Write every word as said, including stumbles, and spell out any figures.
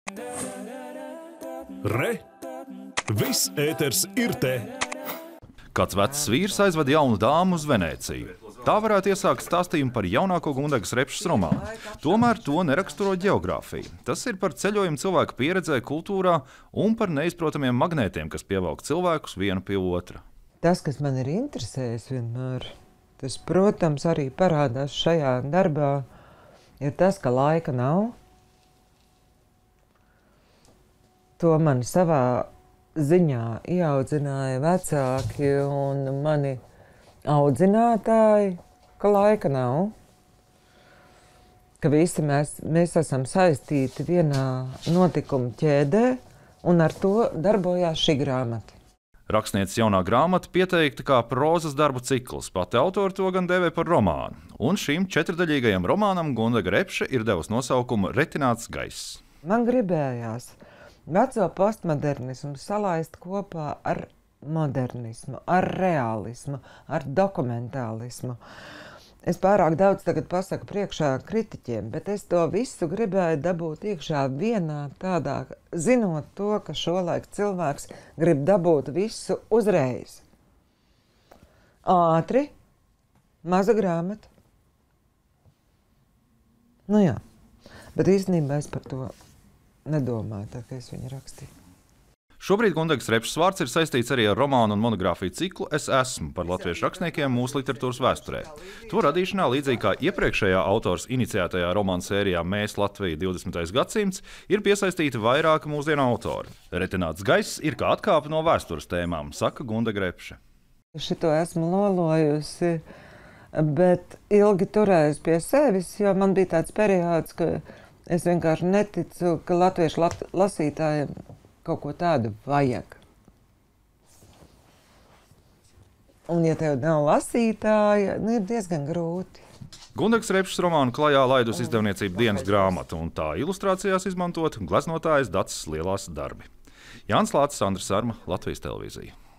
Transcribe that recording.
Re! Viss ēters ir te! Kāds vecs vīrs aizved jaunu dāmu uz Venēciju. Tā varētu iesākt stāstījumu par jaunāko Gundegas Repšas romānu. Tomēr to neraksturo ģeogrāfija. Tas ir par ceļojumu cilvēku pieredzē, kultūrā un par neizprotamiem magnētiem, kas pievelk cilvēkus vienu pie otra. Tas, kas man ir interesējis vienmēr, tas, protams, arī parādās šajā darbā, ir tas, ka laika nav. To man savā ziņā ieaudzināja vecāki un mani audzinātāji, ka laika nav, ka visi mēs, mēs esam saistīti vienā notikuma ķēdē, un ar to darbojās šī grāmata. Rakstnieces jaunā grāmata pieteikta kā prozas darbu cikls, pati autori to gan dēvē par romānu, un šim četrdaļīgajam romānam Gundega Repše ir devusi nosaukumu Retināts gaiss. Man gribējās veco postmodernismu salaist kopā ar modernismu, ar realismu, ar dokumentālismu. Es pārāk daudz tagad pasaku priekšā kritiķiem, bet es to visu gribēju dabūt iekšā vienā tādā, zinot to, ka šolaik cilvēks grib dabūt visu uzreiz. Ātri, maza grāmata. Nu jā, bet īstenībā es par to nedomāju, tā kā es viņu rakstīju. Šobrīd Gundegas Repšas vārds ir saistīts arī ar romānu un monogrāfiju ciklu Es esmu par latviešu rakstniekiem mūsu literatūras vēsturē. To radīšanā, līdzīgi kā iepriekšējā autors iniciētajā romānu sērijā Mēs Latvija divdesmitais gadsimts, ir piesaistīti vairāki mūsdienu autori. Retināts gaiss ir kā atkāpe no vēstures tēmām, saka Gundega Repše. Šito esmu lolojusi, bet ilgi turējusi pie sevis, jo man bija tāds periods, ka es vienkārši neticu, ka latviešu lat lasītājiem kaut ko tādu vajag. Un, ja tev nav lasītāja, nu ir diezgan grūti. Gundegas Repšas romānu klajā laidus izdevniecība Dienas grāmata, un tā ilustrācijās izmantot gleznotājas Dacis Lielās darbi. Jānis Lācis, Andris Sarma, Latvijas televīzija.